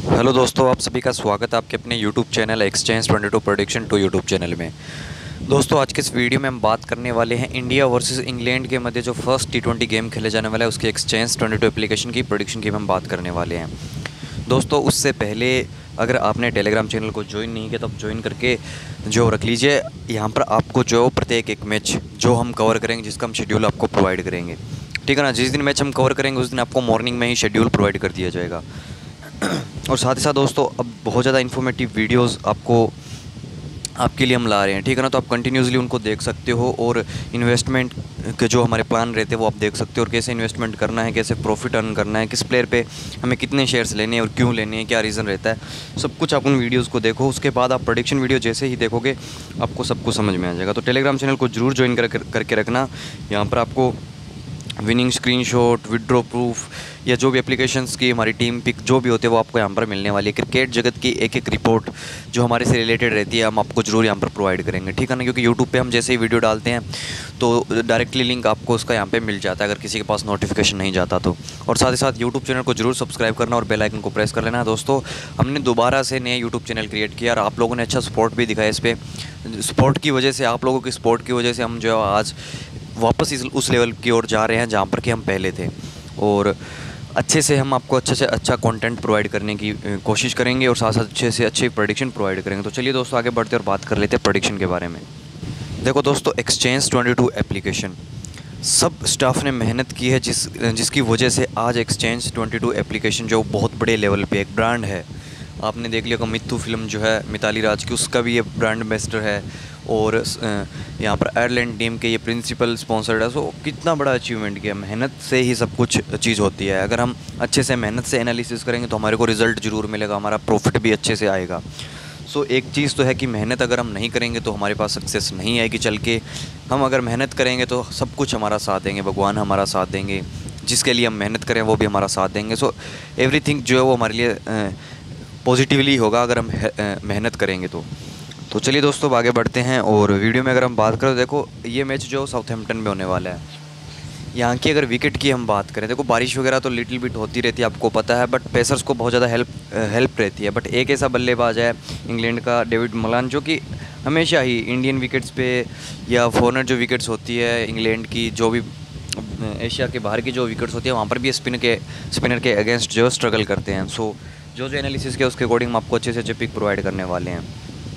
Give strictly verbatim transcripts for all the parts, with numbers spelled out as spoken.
Hello दोस्तों, आप सभी का स्वागत है आपके अपने YouTube channel exchange twenty two prediction to YouTube channel में। दोस्तों, आज के इस वीडियो में हम बात करने वाले हैं इंडिया वर्सेस इंग्लैंड के मध्य जो फर्स्ट टी ट्वेंटी गेम खेले जाने वाला है उसके एक्सचेंज ट्वेंटी टू एप्लीकेशन की प्रेडिक्शन की हम बात करने वाले हैं। दोस्तों, उससे पहले अगर आपने टेलीग्राम चैनल को ज्वाइन नहीं किया तो आप ज्वाइन करके जो रख लीजिए। यहाँ पर आपको जो प्रत्येक एक मैच जो हम कवर करेंगे, जिसका हम शेड्यूल आपको प्रोवाइड करेंगे, ठीक है ना। जिस दिन मैच हम कवर करेंगे उस दिन आपको मॉर्निंग में ही शेड्यूल प्रोवाइड कर दिया जाएगा। और साथ ही साथ दोस्तों, अब बहुत ज़्यादा इन्फॉर्मेटिव वीडियोस आपको आपके लिए हम ला रहे हैं, ठीक है ना। तो आप कंटिन्यूसली उनको देख सकते हो और इन्वेस्टमेंट के जो हमारे प्लान रहते हैं वो आप देख सकते हो, और कैसे इन्वेस्टमेंट करना है, कैसे प्रॉफिट अर्न करना है, किस प्लेयर पे हमें कितने शेयर्स लेने हैं और क्यों लेने हैं, क्या रीज़न रहता है, सब कुछ आप उन वीडियोज़ को देखो। उसके बाद आप प्रेडिक्शन वीडियो जैसे ही देखोगे आपको सब कुछ समझ में आ जाएगा। तो टेलीग्राम चैनल को जरूर ज्वाइन कर, करके रखना। यहाँ पर आपको विनिंग स्क्रीनशॉट, विड्रॉ प्रूफ या जो भी एप्लीकेशंस की हमारी टीम पिक जो भी होते हैं वो आपको यहाँ पर मिलने वाली है। क्रिकेट जगत की एक एक रिपोर्ट जो हमारे से रिलेटेड रहती है हम आपको ज़रूर यहाँ पर प्रोवाइड करेंगे, ठीक है ना। क्योंकि यूट्यूब पे हम जैसे ही वीडियो डालते हैं तो डायरेक्टली लिंक आपको उसका यहाँ पे मिल जाता है अगर किसी के पास नोटिफिकेशन नहीं जाता तो। और साथ ही साथ यूट्यूब चैनल को जरूर सब्सक्राइब करना और बेल आइकन को प्रेस कर लेना। दोस्तों, हमने दोबारा से नया यूट्यूब चैनल क्रिएट किया और आप लोगों ने अच्छा सपोर्ट भी दिखाया। इस पर सपोर्ट की वजह से, आप लोगों की सपोर्ट की वजह से हम जो है आज वापस इस उस लेवल की ओर जा रहे हैं जहाँ पर कि हम पहले थे, और अच्छे से हम आपको अच्छे से अच्छा कंटेंट प्रोवाइड करने की कोशिश करेंगे और साथ साथ अच्छे से अच्छी प्रेडिक्शन प्रोवाइड करेंगे। तो चलिए दोस्तों, आगे बढ़ते और बात कर लेते हैं प्रेडिक्शन के बारे में। देखो दोस्तों, एक्सचेंज ट्वेंटी टू एप्लीकेशन सब स्टाफ ने मेहनत की है, जिस जिसकी वजह से आज एक्सचेंज ट्वेंटी टू एप्लीकेशन जो बहुत बड़े लेवल पे एक ब्रांड है। आपने देख लिया कि मित्तू फिल्म जो है मिताली राज की, उसका भी ये ब्रांड एम्बेसडर है, और यहाँ पर आयरलैंड टीम के ये प्रिंसिपल स्पॉन्सर्ड है। सो कितना बड़ा अचीवमेंट किया। मेहनत से ही सब कुछ चीज़ होती है। अगर हम अच्छे से मेहनत से एनालिसिस करेंगे तो हमारे को रिज़ल्ट ज़रूर मिलेगा, हमारा प्रॉफिट भी अच्छे से आएगा। सो एक चीज़ तो है कि मेहनत अगर हम नहीं करेंगे तो हमारे पास सक्सेस नहीं आएगी चल के। हम अगर मेहनत करेंगे तो सब कुछ हमारा साथ देंगे, भगवान हमारा साथ देंगे, जिसके लिए हम मेहनत करें वो भी हमारा साथ देंगे। सो एवरीथिंग जो है वो हमारे लिए पॉजिटिवली होगा अगर हम मेहनत करेंगे तो। तो चलिए दोस्तों, आगे बढ़ते हैं। और वीडियो में अगर हम बात करें तो देखो, ये मैच जो साउथहैम्पटन में होने वाला है, यहाँ की अगर विकेट की हम बात करें, देखो बारिश वगैरह तो लिटिल बिट होती रहती है, आपको पता है, बट पेसर्स को बहुत ज़्यादा हेल्प हेल्प रहती है। बट एक ऐसा बल्लेबाज है इंग्लैंड का, डेविड मलान, जो कि हमेशा ही इंडियन विकेट्स पे या फॉरनर जो विकेट्स होती है इंग्लैंड की, जो भी एशिया के बाहर की जो विकेट्स होती है वहाँ पर भी स्पिन के स्पिनर के अगेंस्ट जो स्ट्रगल करते हैं। सो जो जो एनालिसिस किया उसके अकॉर्डिंग हम आपको अच्छे से अच्छे पिक प्रोवाइड करने वाले हैं।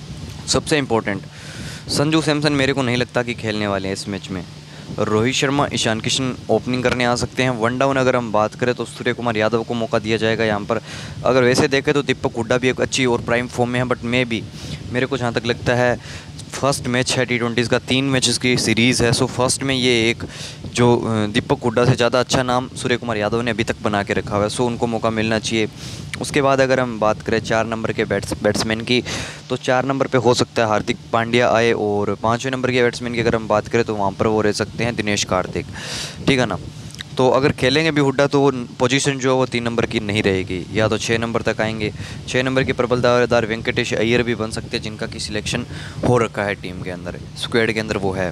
सबसे इम्पोर्टेंट, संजू सैमसन मेरे को नहीं लगता कि खेलने वाले हैं इस मैच में। रोहित शर्मा, ईशान किशन ओपनिंग करने आ सकते हैं। वन डाउन अगर हम बात करें तो सूर्य कुमार यादव को मौका दिया जाएगा यहाँ पर। अगर वैसे देखें तो दीपक हुड्डा भी एक अच्छी और प्राइम फॉर्म में है, बट मे भी मेरे को जहाँ तक लगता है फर्स्ट मैच है टी ट्वेंटीज़ का, तीन मैचेस की सीरीज़ है। सो फर्स्ट में ये एक जो दीपक हुड्डा से ज़्यादा अच्छा नाम सूर्य कुमार यादव ने अभी तक बना के रखा हुआ है, सो उनको मौका मिलना चाहिए। उसके बाद अगर हम बात करें चार नंबर के बैट्स बैट्समैन की, तो चार नंबर पे हो सकता है हार्दिक पांड्या आए, और पाँचवें नंबर के बैट्समैन की अगर हम बात करें तो वहाँ पर वो रह सकते हैं दिनेश कार्तिक, ठीक है ना। तो अगर खेलेंगे भी हुड्डा तो वो पोजीशन जो है वो तीन नंबर की नहीं रहेगी, या तो छः नंबर तक आएंगे। छः नंबर के प्रबल दावेदार वेंकटेश अय्यर भी बन सकते हैं, जिनका की सिलेक्शन हो रखा है टीम के अंदर, स्क्वाड के अंदर वो है।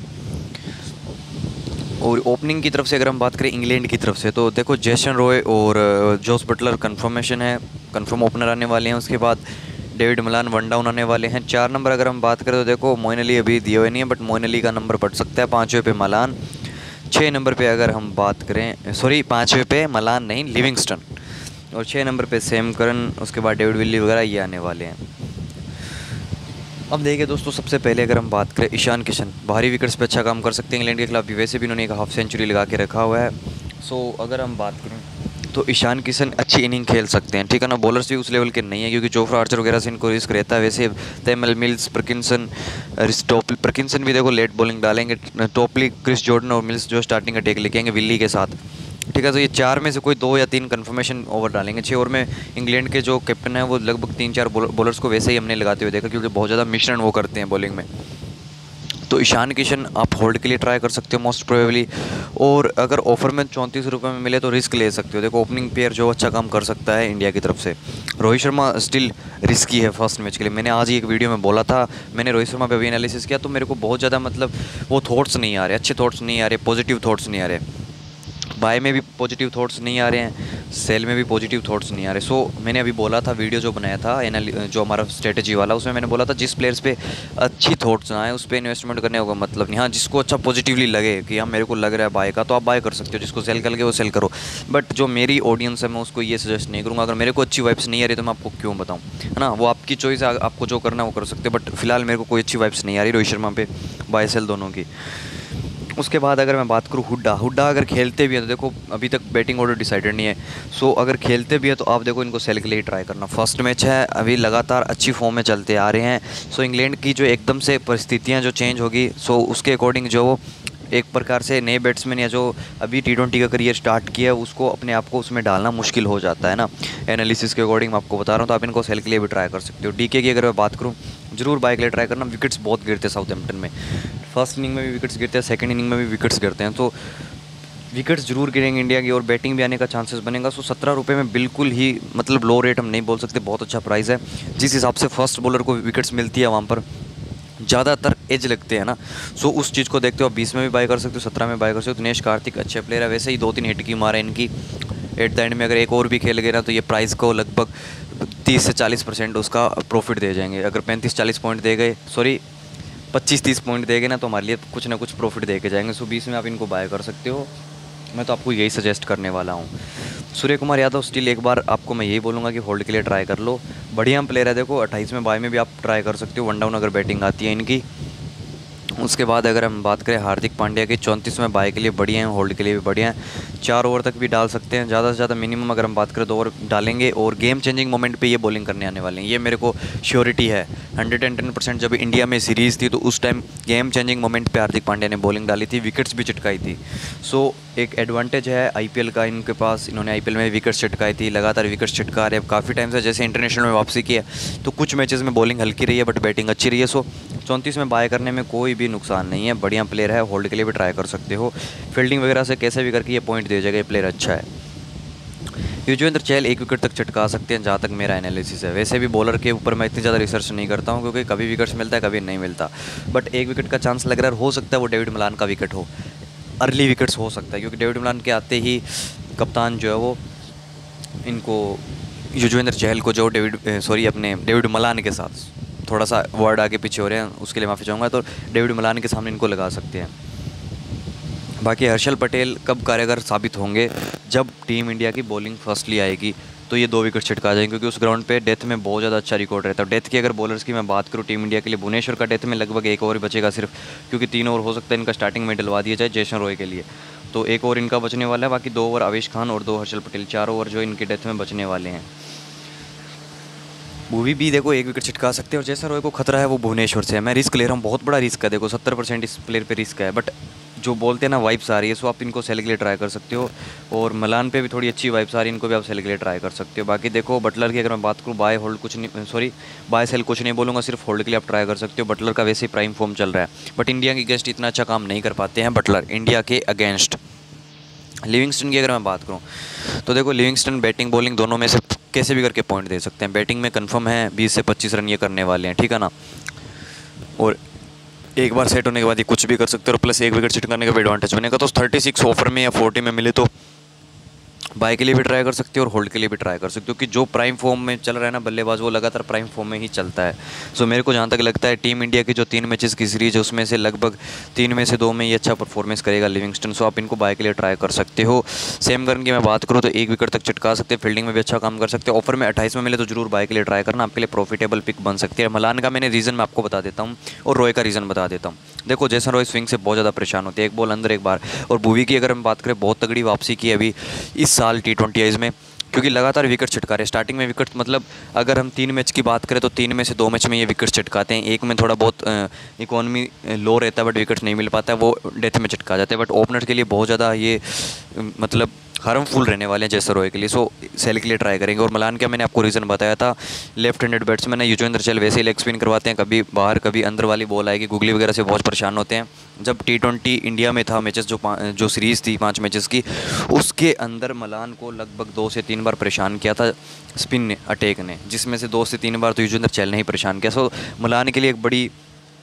और ओपनिंग की तरफ से अगर हम बात करें इंग्लैंड की तरफ से, तो देखो जेसन रॉय और जोस बटलर कंफर्मेशन है, कंफर्म ओपनर आने वाले हैं। उसके बाद डेविड मलान वन डाउन आने वाले हैं। चार नंबर अगर हम बात करें तो देखो मोइन अली अभी दिए हुए नहीं है, बट मोइन अली का नंबर पड़ सकता है। पाँचवें पे मलान, छः नंबर पे अगर हम बात करें, सॉरी पाँचवें पे मलान नहीं, लिविंगस्टन, और छः नंबर पे सैम करन, उसके बाद डेविड विली वगैरह ये आने वाले हैं। अब देखिए दोस्तों, सबसे पहले अगर हम बात करें ईशान किशन, बाहरी विकेट्स पे अच्छा काम कर सकते हैं इंग्लैंड के खिलाफ भी, वैसे भी उन्होंने एक हाफ सेंचुरी लगा के रखा हुआ है। सो अगर हम बात करें तो ईशान किशन अच्छी इनिंग खेल सकते हैं, ठीक है ना। बॉलर्स भी उस लेवल के नहीं है क्योंकि जोफ्रा आर्चर वगैरह से इनको रिस्क रहता है। वैसे Tymal Mills, Parkinson, Topley Parkinson भी देखो लेट बॉलिंग डालेंगे, टॉपली, क्रिस जॉर्डन और मिल्स जो स्टार्टिंग अटैक लेके आएंगे विल्ली के साथ, ठीक है। तो ये चार में से कोई दो या तीन कंफर्मेशन ओवर डालेंगे। छः ओवर में इंग्लैंड के जो कैप्टन है वो लगभग तीन चार बॉलर्स को वैसे ही हमने लगाते हुए देखा, क्योंकि बहुत ज़्यादा मिश्रण वो करते हैं बॉलिंग में। तो ईशान किशन आप होल्ड के लिए ट्राई कर सकते हो मोस्ट प्रोबेबली, और अगर ऑफर में चौंतीस रुपये में मिले तो रिस्क ले सकते हो। देखो ओपनिंग पेयर जो अच्छा काम कर सकता है इंडिया की तरफ से, रोहित शर्मा स्टिल रिस्की है फर्स्ट मैच के लिए। मैंने आज ही एक वीडियो में बोला था, मैंने रोहित शर्मा पे भी एनालिसिस किया, तो मेरे को बहुत ज़्यादा मतलब वो थॉट्स नहीं आ रहे, अच्छे थॉट्स नहीं आ रहे, पॉजिटिव थॉट्स नहीं आ रहे। बाय में भी पॉजिटिव थॉट्स नहीं आ रहे हैं, सेल में भी पॉजिटिव थॉट्स नहीं आ रहे। सो so, मैंने अभी बोला था, वीडियो जो बनाया था एनालि जो हमारा स्ट्रेटजी वाला, उसमें मैंने बोला था जिस प्लेयर्स पे अच्छी थॉट्स ना आए उस पर इन्वेस्टमेंट करने का मतलब नहीं। हाँ, जिसको अच्छा पॉजिटिवली लगे कि हाँ मेरे को लग रहा है बाय का, तो आप बाय कर सकते हो, जिसको सेल कर लगे वो सेल करो। बट जो मेरी ऑडियंस है मैं उसको ये सजेस्ट नहीं करूँगा। अगर मेरे को अच्छी वाइब्स नहीं आ रही तो मैं आपको क्यों बताऊँ, है ना। वो आपकी चॉइस है, आपको जो करना है वो कर सकते हो। बट फिलहाल मेरे को कोई अच्छी वाइब्स नहीं आ रही रोहित शर्मा पे बाय सेल दोनों की। उसके बाद अगर मैं बात करूँ हुड्डा, हुड्डा अगर खेलते भी है तो देखो अभी तक बैटिंग ऑर्डर डिसाइडेड नहीं है। सो अगर खेलते भी है तो आप देखो इनको सेल के लिए ट्राई करना। फर्स्ट मैच है, अभी लगातार अच्छी फॉर्म में चलते आ रहे हैं। सो इंग्लैंड की जो एकदम से परिस्थितियाँ जो चेंज होगी, सो उसके अकॉर्डिंग जो वो एक प्रकार से नए बैट्समैन या जो अभी टी ट्वेंटी का करियर स्टार्ट किया है उसको अपने आप को उसमें डालना मुश्किल हो जाता है ना। एनालिसिस के अकॉर्डिंग मैं आपको बता रहा हूँ, तो आप इनको सेल के लिए भी ट्राई कर सकते हो। डीके की अगर मैं बात करूँ, जरूर बाय के लिए ट्राई करना। विकेट्स बहुत गिरते हैं साउथहैम्पटन में, फर्स्ट इनिंग में भी विकेट्स गिरते हैं, सेकंड इनिंग में भी विकेट्स गिरते हैं। तो विकेट्स जरूर गिरेंगे इंडिया की और बैटिंग भी आने का चांसेस बनेगा। सो सत्रह रुपये में बिल्कुल ही मतलब लो रेट हम नहीं बोल सकते, बहुत अच्छा प्राइस है। जिस हिसाब से फर्स्ट बॉलर को विकेट्स मिलती है वहाँ पर ज़्यादातर एज लगते हैं ना। सो उस चीज़ को देखते हो आप बीस में भी बाय कर सकते हो, सत्रह में बाय कर सकते हो। दिनेश कार्तिक अच्छे प्लेयर है, वैसे ही दो तीन हिट की मारा इनकी। एट द एंड में अगर एक और भी खेल गए ना तो ये प्राइस को लगभग तीस से चालीस परसेंट उसका प्रॉफिट दे जाएंगे। अगर पैंतीस चालीस पॉइंट दे गए, सॉरी पच्चीस तीस पॉइंट देंगे ना, तो हमारे लिए कुछ ना कुछ प्रॉफिट दे के जाएंगे। सो बीस में आप इनको बाय कर सकते हो। मैं तो आपको यही सजेस्ट करने वाला हूँ। सूर्य कुमार यादव स्टिल एक बार आपको मैं यही बोलूँगा कि होल्ड के लिए ट्राई कर लो, बढ़िया प्लेयर है। देखो अट्ठाईस में बाय में भी आप ट्राई कर सकते हो, वन डाउन अगर बैटिंग आती है इनकी। उसके बाद अगर हम बात करें हार्दिक पांड्या की, चौंतीस में बाय के लिए बढ़िया हैं, होल्ड के लिए भी बढ़िया हैं। चार ओवर तक भी डाल सकते हैं, ज़्यादा से ज़्यादा मिनिमम अगर हम बात करें दो ओवर डालेंगे। और गेम चेंजिंग मोमेंट पे ये बॉलिंग करने आने वाले हैं, ये मेरे को श्योरिटी है हंड्रेड एंड टेन परसेंट। जब इंडिया में सीरीज़ थी तो उस टाइम गेम चेंजिंग मोमेंट पे हार्दिक पांड्या ने बॉलिंग डाली थी, विकेट्स भी चिटकाई थी। सो एक एडवांटेज है आईपीएल का इनके पास, इन्होंने आईपीएल में विकेट्स चिटकाई थी, लगातार विकेट्स चिटका रहे अब काफ़ी टाइम से। जैसे इंटरनेशनल में वापसी की है तो कुछ मैचेस में बॉलिंग हल्की रही है बट बैटिंग अच्छी रही है। सो चौंतीस में बाय करने में कोई भी नुकसान नहीं है, बढ़िया प्लेयर है, होल्ड के लिए भी ट्राई कर सकते हो। फील्डिंग वगैरह से कैसे भी करके ये पॉइंट दे जाएगा, ये प्लेयर अच्छा है। युजवेंद्र चहल एक विकेट तक चटका सकते हैं जहाँ तक मेरा एनालिसिस है। वैसे भी बॉलर के ऊपर मैं इतनी ज़्यादा रिसर्च नहीं करता हूँ क्योंकि कभी विकेट्स मिलता है कभी नहीं मिलता। बट एक विकेट का चांस लग रहा है, हो सकता है वो डेविड मलान का विकेट हो, अर्ली विकेट्स हो सकता है। क्योंकि डेविड मलान के आते ही कप्तान जो है वो इनको युजवेंद्र चहल को जो डेविड सॉरी अपने डेविड मलान के साथ थोड़ा सा वर्ड आगे पीछे हो रहे हैं, उसके लिए माफ़ी चाहूँगा, तो डेविड मलान के सामने इनको लगा सकते हैं। बाकी हर्षल पटेल कब कारगर साबित होंगे, जब टीम इंडिया की बॉलिंग फर्स्टली आएगी तो ये दो विकेट छिटका जाएंगे। क्योंकि उस ग्राउंड पे डेथ में बहुत ज़्यादा अच्छा रिकॉर्ड रहता है। डेथ की अगर बॉलर्स की मैं बात करूँ टीम इंडिया के लिए, भुवनेश्वर का डेथ में लगभग एक ओवर बचेगा सिर्फ, क्योंकि तीन ओवर हो सकता है इनका स्टार्टिंग में डलवा दिया जाए जेसन रॉय के लिए, तो एक ओवर इनका बचने वाला है। बाकी दो ओवर आवेश खान और दो हर्षल पटेल, चार ओवर जो इनके डेथ में बचने वाले हैं। भुवी भी देखो एक विकेट छिटका सकते हैं और जैसा रॉय को खतरा है वो भुवनेश्वर से है। मैं रिस्क ले रहा हूँ, बहुत बड़ा रिस्क है, देखो सत्तर परसेंट इस प्लेयर पे रिस्क है। बट जो बोलते हैं ना वाइब्स आ रही है, सो आप इनको सेल के लिए ट्राई कर सकते हो। और मलान पे भी थोड़ी अच्छी वाइब्स आ रही है, इनको भी आप सेल के लिए ट्राई कर सकते हो। बाकी देखो बटलर की अगर मैं बात करूँ, बाय होल्ड कुछ नहीं, सॉरी बाय सेल कुछ नहीं बोलूँगा, सिर्फ होल्ड के लिए आप ट्राई कर सकते हो। बटलर का वैसे ही प्राइम फॉर्म चल रहा है, बट इंडिया के अगेंस्ट इतना अच्छा काम नहीं कर पाते हैं बटलर इंडिया के अगेंस्ट। लिविंगस्टन की अगर मैं बात करूँ तो देखो लिविंगस्टन बैटिंग बॉलिंग दोनों में से कैसे भी करके पॉइंट दे सकते हैं। बैटिंग में कंफर्म है बीस से पच्चीस रन ये करने वाले हैं, ठीक है ना। और एक बार सेट होने के बाद ये कुछ भी कर सकते हो, और प्लस एक विकेट छिटकाने का भी एडवांटेज बनेगा। तो थर्टी सिक्स ऑफर में या फोर्टी में मिले तो बाय के लिए भी ट्राई कर सकते हो और होल्ड के लिए भी ट्राई कर सकते हो। कि जो प्राइम फॉर्म में चल रहा है ना बल्लेबाज, वो लगातार प्राइम फॉर्म में ही चलता है। सो मेरे को जहाँ तक लगता है टीम इंडिया की जो तीन मैचेस की सीरीज है उसमें से लगभग तीन में से दो में ये अच्छा परफॉर्मेंस करेगा लिविंगस्टन। सो आप इनको बाय के लिए ट्राई कर सकते हो। सेम करन की मैं बात करूँ तो एक विकेट तक चटका सकते हैं, फील्डिंग में भी अच्छा काम कर सकते हैं। ऑफर में अट्ठाईस में मिले तो जरूर बाय के लिए ट्राई करना, आपके लिए प्रॉफिटेबल पिक बन सकती है। मलान का मैंने रीज़न मैं आपको बता देता हूँ और रॉय का रीज़न बता देता हूँ। देखो जैसन रॉय स्विंग से बहुत ज़्यादा परेशान होते हैं, एक बॉल अंदर एक बार। और भुवी की अगर हम बात करें, बहुत तगड़ी वापसी की अभी इस साल टी ट्वेंटी आईज में, क्योंकि लगातार विकेट छिटका रहे। स्टार्टिंग में विकेट मतलब अगर हम तीन मैच की बात करें तो तीन में से दो मैच में ये विकेट छिटकाते हैं। एक में थोड़ा बहुत इकोनॉमी लो रहता है बट विकेट नहीं मिल पाता है, वो डेथ में छिटका जाते हैं। बट ओपनर के लिए बहुत ज़्यादा ये मतलब हार्मफुल रहने वाले हैं जैसे रॉय के लिए। सो सेल के लिए ट्राई करेंगे। और मलान का मैंने आपको रीज़न बताया था, लेफ्ट हैंडेड बैट्समैन है। युजवेंद्र चहल वैसे ही लेग स्पिन करवाते हैं, कभी बाहर कभी अंदर वाली बॉल आएगी, गुगली वगैरह से बहुत परेशान होते हैं। जब टी ट्वेंटी इंडिया में था मैचेस जो जो सीरीज़ थी पाँच मैचेस की, उसके अंदर मलान को लगभग दो से तीन बार परेशान किया था स्पिन ने, अटैक ने, जिसमें से दो से तीन बार तो युजवेंद्र चहल ने ही परेशान किया। सो मलान के लिए एक बड़ी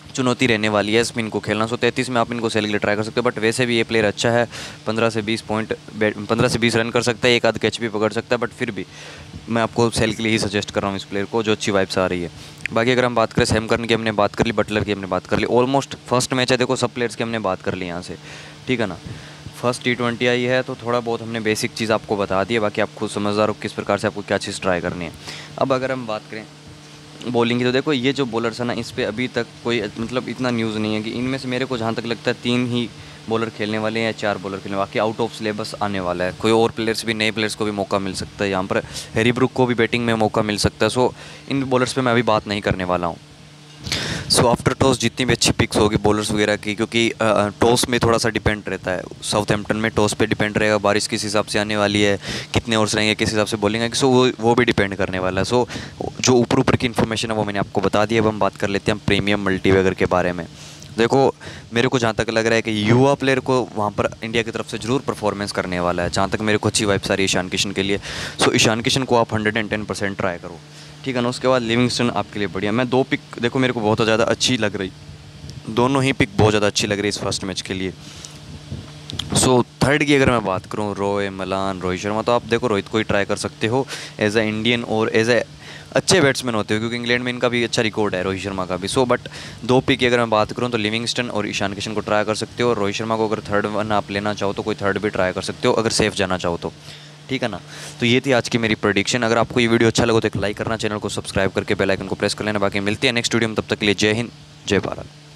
चुनौती रहने वाली है स्पिन को खेलना। सो तैंतीस में आप इनको सेल के लिए ट्राई कर सकते हो, बट वैसे भी ये प्लेयर अच्छा है, पंद्रह से बीस पॉइंट पंद्रह से बीस रन कर सकता है, एक आध कैच भी पकड़ सकता है, बट फिर भी मैं आपको सेल के लिए ही सजेस्ट कर रहा हूँ इस प्लेयर को, जो अच्छी वाइब्स आ रही है। बाकी अगर हम बात करें सैम करन की हमने बात कर ली, बटलर की हमने बात कर ली, ऑलमोस्ट फर्स्ट मैच है, देखो सब प्लेयर्स की हमने बात कर ली यहाँ से, ठीक है ना। फर्स्ट टी ट्वेंटी आई है तो थोड़ा बहुत हमने बेसिक चीज़ आपको बता दी है, बाकी आप खुद समझदार हो किस प्रकार से आपको क्या चीज़ ट्राई करनी है। अब अगर हम बात करें बॉलिंग की, तो देखो ये जो बॉलर्स है ना, इस पर अभी तक कोई मतलब इतना न्यूज़ नहीं है कि इनमें से मेरे को जहाँ तक लगता है तीन ही बॉलर खेलने वाले हैं या चार बॉलर खेलने, बाकी आउट ऑफ सिलेबस आने वाला है। कोई और प्लेयर्स भी, नए प्लेयर्स को भी मौका मिल सकता है यहाँ पर, हैरी ब्रुक को भी बैटिंग में मौका मिल सकता है। सो इन बॉलर्स पे मैं अभी बात नहीं करने वाला हूँ। सो आफ्टर टॉस जितनी भी अच्छी पिक्स होगी बॉलर्स वगैरह की, क्योंकि टॉस में थोड़ा सा डिपेंड रहता है, साउथहैम्पटन में टॉस पे डिपेंड रहेगा, बारिश किस हिसाब से आने वाली है, कितने ओवर्स रहेंगे, किस हिसाब से बॉलिंग आएगी, सो वो वो भी डिपेंड करने वाला है। सो जो ऊपर ऊपर की इन्फॉर्मेशन है वो मैंने आपको बता दी। अब हम बात कर लेते हैं प्रीमियम मल्टीबैगर के बारे में। देखो मेरे को जहाँ तक लग रहा है कि युवा प्लेयर को वहाँ पर इंडिया की तरफ से ज़रूर परफॉर्मेंस करने वाला है, जहाँ तक मेरे को अच्छी वाइब्स आ रही है ईशान किशन के लिए। सो ईशान किशन को आप hundred and ten percent try करो, ठीक है ना। उसके बाद लिविंगस्टन आपके लिए बढ़िया। मैं दो पिक देखो मेरे को बहुत ज़्यादा अच्छी लग रही, दोनों ही पिक बहुत ज़्यादा अच्छी लग रही है इस फर्स्ट मैच के लिए। सो थर्ड की अगर मैं बात करूँ, रोय मलान, रोहित शर्मा, तो आप देखो रोहित को ही ट्राई कर सकते हो एज ए इंडियन और एज ए अच्छे बैट्समैन होते हो, क्योंकि इंग्लैंड में इनका भी अच्छा रिकॉर्ड है रोहित शर्मा का भी। सो बट दो पिक की अगर मैं बात करूँ तो लिविंगस्टन और ईशान किशन को ट्राई कर सकते हो, और रोहित शर्मा को अगर थर्ड वन आप लेना चाहो तो कोई थर्ड भी ट्राई कर सकते हो अगर सेफ जाना चाहो तो, ठीक है ना। तो ये थी आज की मेरी प्रेडिक्शन। अगर आपको ये वीडियो अच्छा लगा तो एक लाइक करना, चैनल को सब्सक्राइब करके बेल आइकन को प्रेस कर लेना। बाकी मिलते हैं नेक्स्ट वीडियो में, तब तक के लिए जय हिंद, जय भारत।